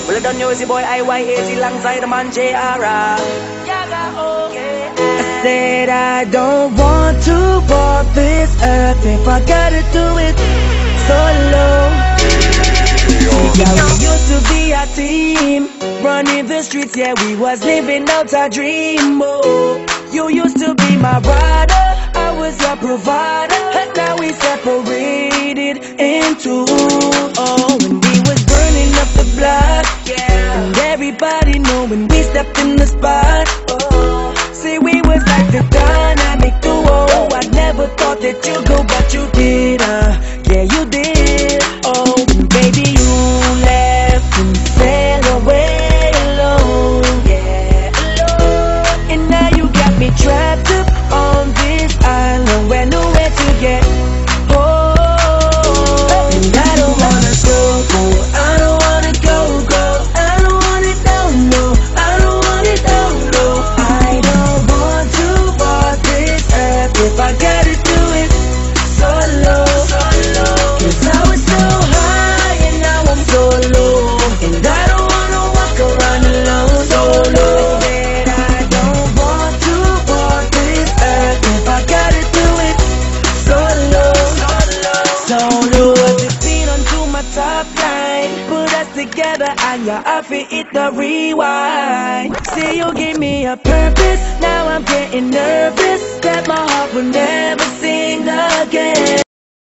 Well done, you the boy IYAG alongside the man JR. I said I don't want to walk this earth if I gotta do it solo. Yeah, we used to be a team, running the streets, yeah, we was living out a dream. Oh, you used to be my brother, I was your provider, and now we separated in two. Oh, when we was burning up the block, yeah, and everybody knew when we stepped in the spot. Oh, see, we was like the dynamic duo. I never thought that you'd go, but you did, yeah, you did. Oh, baby, you left and sailed away alone, yeah, alone. And now you got me trapped up on this island where nowhere to get home. And I don't wanna go, I don't wanna go, I don't want it, no, I don't want it, no. I don't want to walk this earth if I gotta do it solo. Cause I was so high and now I'm so low, and I don't wanna walk around alone solo. I said I don't want to walk this earth if I gotta do it solo. Put the beat onto my top line, put us together and you're off it, hit the rewind. See, you give me a purpose, now I'm getting nervous that my heart will never sing again.